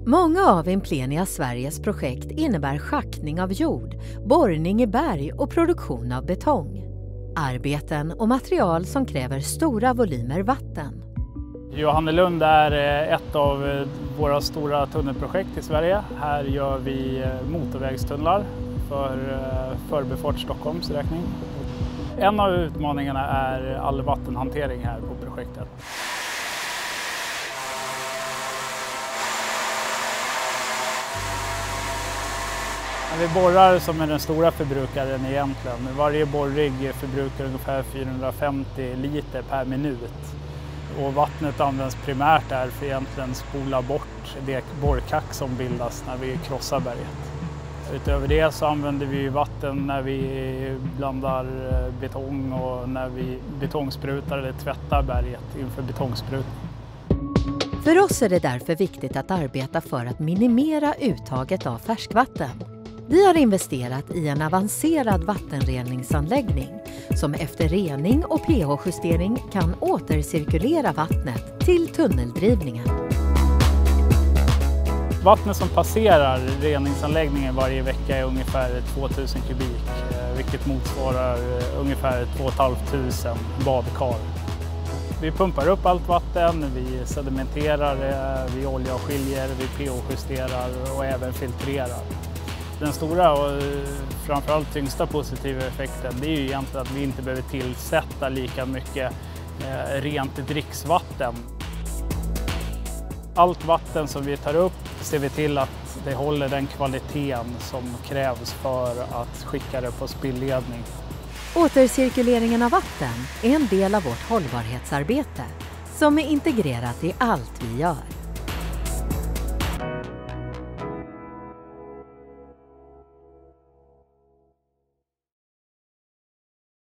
Många av Implenia Sveriges projekt innebär schaktning av jord, borrning i berg och produktion av betong. Arbeten och material som kräver stora volymer vatten. Johannelund är ett av våra stora tunnelprojekt i Sverige. Här gör vi motorvägstunnlar för förbifart Stockholms räkning. En av utmaningarna är all vattenhantering här på projektet. Vi borrar som är den stora förbrukaren egentligen. Varje borrigg förbrukar ungefär 450 liter per minut. Och vattnet används primärt där för egentligen spola bort det borrkack som bildas när vi krossar berget. Utöver det så använder vi vatten när vi blandar betong och när vi betongsprutar eller tvättar berget inför betongsprutning. För oss är det därför viktigt att arbeta för att minimera uttaget av färskvatten. Vi har investerat i en avancerad vattenreningsanläggning som efter rening och pH-justering kan återcirkulera vattnet till tunneldrivningen. Vattnet som passerar reningsanläggningen varje vecka är ungefär 2000 kubik, vilket motsvarar ungefär 2 500 badkar. Vi pumpar upp allt vatten, vi sedimenterar, vi oljeavskiljer, vi pH-justerar och även filtrerar. Den stora och framförallt tyngsta positiva effekten det är ju egentligen att vi inte behöver tillsätta lika mycket rent dricksvatten. Allt vatten som vi tar upp ser vi till att det håller den kvaliteten som krävs för att skicka det på spillledning. Återcirkuleringen av vatten är en del av vårt hållbarhetsarbete som är integrerat i allt vi gör.